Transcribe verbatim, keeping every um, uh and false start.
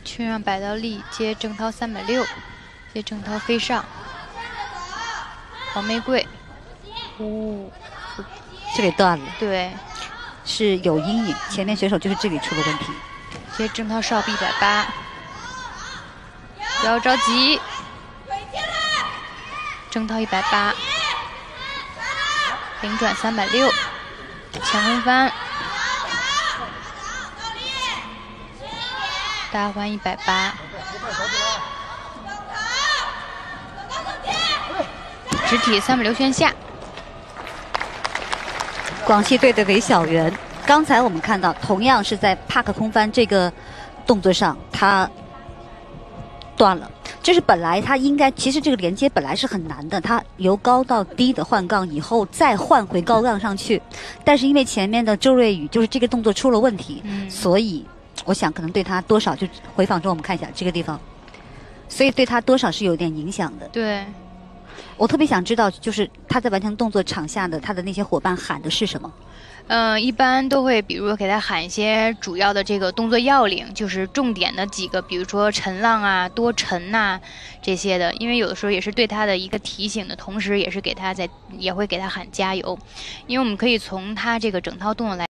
群让摆到立，接郑涛三百六，接郑涛飞上，黄玫瑰，哦， 这给断了。 对， 是有阴影，前面选手就是这里出了问题。 接郑涛少臂一百八，不要着急，郑涛一百八，零转三百六，前空翻。 大环一百八，直体三百六旋下。 广汽队的韦小媛，刚才我们看到，同样是在帕克空翻这个动作上，他断了。这是本来他应该，其实这个连接本来是很难的，他由高到低的换杠以后再换回高杠上去，但是因为前面的周瑞宇就是这个动作出了问题， 嗯、 所以。 我想可能对他多少就回放中我们看一下这个地方，所以对他多少是有点影响的。 对， 我特别想知道，就是他在完成动作场下的他的那些伙伴喊的是什么？ 嗯、呃，一般都会比如说给他喊一些主要的这个动作要领，就是重点的几个，比如说沉浪啊、多沉呐、啊、这些的，因为有的时候也是对他的一个提醒的同时，也是给他在也会给他喊加油，因为我们可以从他这个整套动作来。